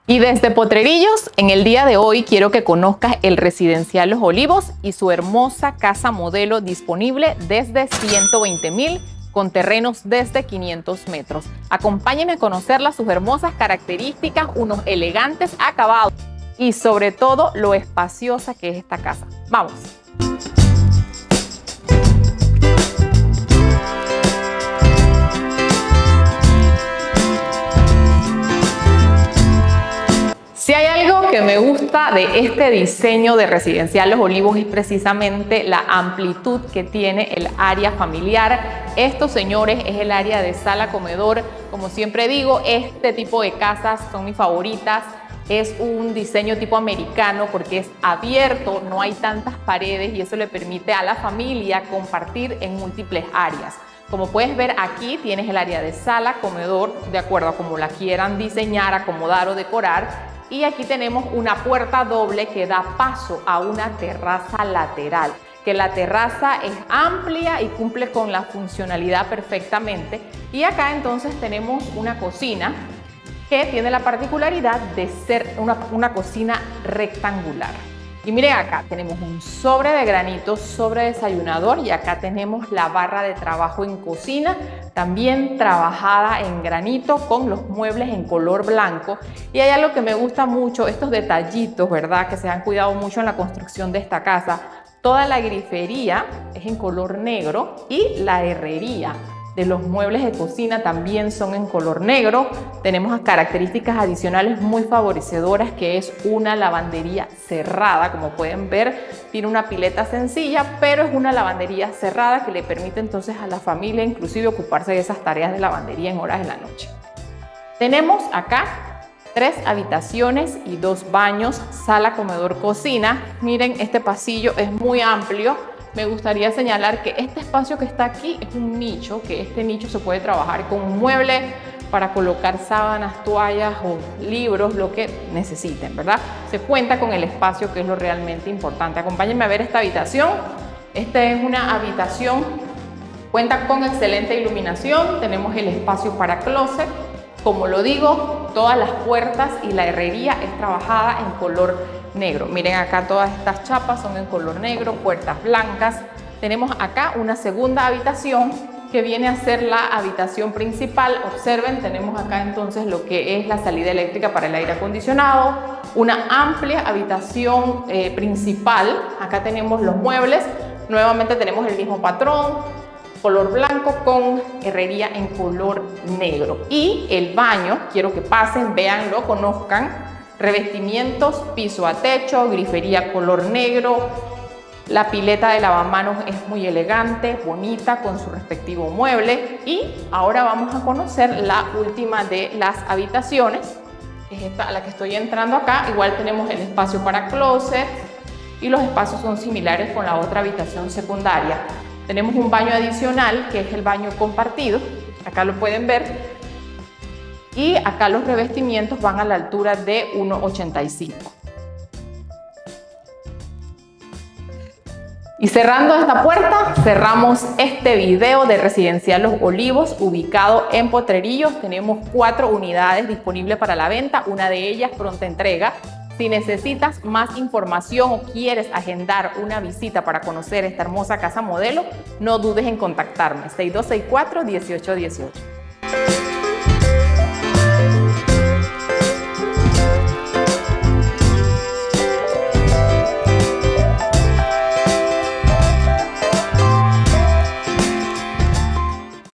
Y desde Potrerillos, en el día de hoy quiero que conozcas el Residencial Los Olivos y su hermosa casa modelo disponible desde 120.000 con terrenos desde 500 metros. Acompáñenme a conocerlas, sus hermosas características, unos elegantes acabados y sobre todo lo espaciosa que es esta casa. ¡Vamos! Si hay algo que me gusta de este diseño de Residencial Los Olivos es precisamente la amplitud que tiene el área familiar. Esto, señores, es el área de sala-comedor. Como siempre digo, este tipo de casas son mis favoritas. Es un diseño tipo americano porque es abierto, no hay tantas paredes y eso le permite a la familia compartir en múltiples áreas. Como puedes ver aquí tienes el área de sala, comedor, de acuerdo a cómo la quieran diseñar, acomodar o decorar. Y aquí tenemos una puerta doble que da paso a una terraza lateral, que la terraza es amplia y cumple con la funcionalidad perfectamente. Y acá entonces tenemos una cocina que tiene la particularidad de ser una cocina rectangular. Y miren acá, tenemos un sobre de granito, sobre desayunador, y acá tenemos la barra de trabajo en cocina, también trabajada en granito con los muebles en color blanco. Y hay algo que me gusta mucho, estos detallitos, ¿verdad? Que se han cuidado mucho en la construcción de esta casa. Toda la grifería es en color negro y la herrería de los muebles de cocina también son en color negro. Tenemos características adicionales muy favorecedoras, que es una lavandería cerrada. Como pueden ver, tiene una pileta sencilla, pero es una lavandería cerrada que le permite entonces a la familia inclusive ocuparse de esas tareas de lavandería en horas de la noche. Tenemos acá 3 habitaciones y 2 baños, sala, comedor, cocina. Miren, este pasillo es muy amplio. Me gustaría señalar que este espacio que está aquí es un nicho, que este nicho se puede trabajar con un mueble para colocar sábanas, toallas o libros, lo que necesiten, ¿verdad? Se cuenta con el espacio, que es lo realmente importante. Acompáñenme a ver esta habitación. Esta es una habitación, cuenta con excelente iluminación, tenemos el espacio para closet. Como lo digo, todas las puertas y la herrería es trabajada en color negro. Miren acá, todas estas chapas son en color negro, puertas blancas. Tenemos acá una segunda habitación que viene a ser la habitación principal. Observen, tenemos acá entonces lo que es la salida eléctrica para el aire acondicionado, una amplia habitación principal. Acá tenemos los muebles, nuevamente tenemos el mismo patrón, color blanco con herrería en color negro. Y el baño, quiero que pasen, véanlo, conozcan. Revestimientos, piso a techo, grifería color negro. La pileta de lavamanos es muy elegante, bonita, con su respectivo mueble. Y ahora vamos a conocer la última de las habitaciones, que es esta a la que estoy entrando acá. Igual tenemos el espacio para closet y los espacios son similares con la otra habitación secundaria. Tenemos un baño adicional, que es el baño compartido. Acá lo pueden ver. Y acá los revestimientos van a la altura de 1,85. Y cerrando esta puerta, cerramos este video de Residencial Los Olivos, ubicado en Potrerillos. Tenemos 4 unidades disponibles para la venta, una de ellas pronta entrega. Si necesitas más información o quieres agendar una visita para conocer esta hermosa casa modelo, no dudes en contactarme. 6264-1818.